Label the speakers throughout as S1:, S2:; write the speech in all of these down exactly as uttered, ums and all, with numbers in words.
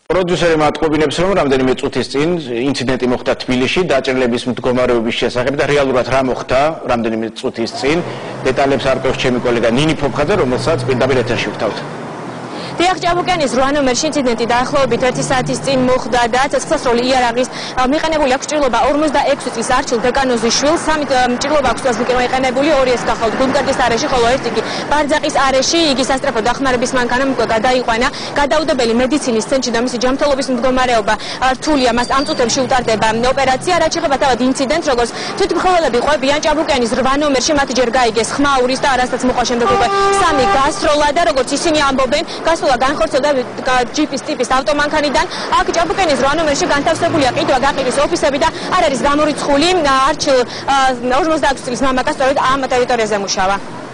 S1: პროდიუსერი მატყობინებს, რომ რამდენიმე წუთის წინ ინციდენტი მოხდა თბილისში დაჭრილების მდგომარეობის შესახებ და რეალურად რა მოხდა რამდენიმე წუთის წინ დეტალებს არკვევს ჩემი კოლეგა ნინი ფოფხაძე, რომელსაც პირდაპირ ეთერში ვთავთ.
S2: დიახ, ჭაბუკიანის რვა ნომერში ინციდენტი დაახლოებით ერთი საათის წინ მოხდა და ცეცხლსროლი იარაღის მიყენებული აქვს ჭრილობა ორმოცდაექვსი წლის არჩილ დეკანოიზიშვილს, სამი ჭრილობა აქვს წელს მიყენებული, ორი ეს გახავთ მკერდის არეში, ხოლო ერთი კი ბარძაყის არეში, იგი სასწრაფო დახმარების მანქანამ გადაიყვანა. გადაუდებელი მედიცინის ცენტრში და მისი ჯანმრთელობის მდგომარეობა რთულია, მას ამ წუთებში უტარდება ოპერაცია, რაც შეეხება თავად ინციდენტს, როგორც თვითმხილველები ყვებიან ჭაბუკიანის რვა ნომერში, მათ ჯერ გაიგეს ხმაურის და არასდროს მოყვა შემდეგ უკვე სამი გასროლა და როგორც ისინი ამბობენ, გასროლა განხორციელდა ჯიპის ტიპის ავტომანქანიდან. აქ ჭაბუკიანის რვა ნომერში განთავსებულია ყიდვა გაყიდვის ოფისები და არ არის გამორიცხული არჩილ ორმოცდაექვსი წლის მამაკაცს სწორედ ამ ტერიტორიაზე მუშავა.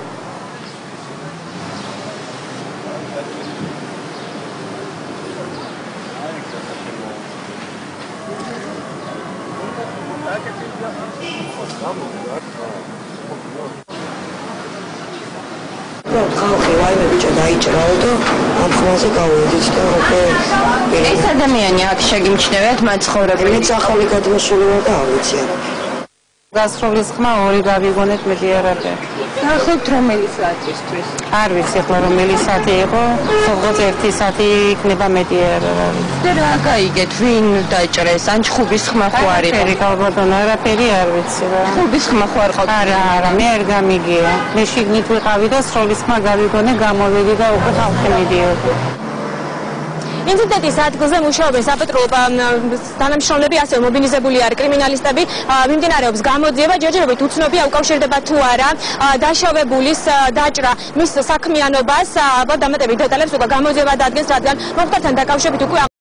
S3: ხალხი ვაიმე ბიჭო დაიჭრაო და ამ ხმაზე გავედით და უკვე
S4: ეს ადამიანი აქ შეგიმჩნევათ მაცხოვრებელი
S3: ახალი გადმოსულობა და არ ვიცი არა.
S4: გასროლის ხმა ორი გავიგონეთ მედიარაბე.
S5: ახლა რომელი საათისთვის?
S4: არ ვიცი ახლა რომელი საათი იყო, სულ ერთი საათი იქნება მედიარაბე.
S5: და რა გაიგეთ, ვინ დაჭრეს? ან ჩხუბის ხმა ხო არ იყო?
S4: არაფერი ალბათ არაფერი არ ვიცი რა.
S5: ჩხუბის ხმა ხო არ ყავთ?
S4: არა, არა, მე არ გამიგია. მე შიგნით ვიყავი და სროლის ხმა გავიგონე, გამოვიდი და უკვე ხალხი მიდიოდა.
S2: ინციდენტის ადგილზე მუშაობენ საპატრულო თანამშრომლები, ასევე მობილიზებული არის კრიმინალისტები. მიმდინარეობს გამოძიება, ჯერჯერობით უცნობია უკავშირდება თუ არა დაშავებულის დაჭრა მის საქმიანობას. ალბათ დამატებით დეტალებს უკვე გამოძიება დადგენს, რადგან მომხდართან დაკავშირებით უკვე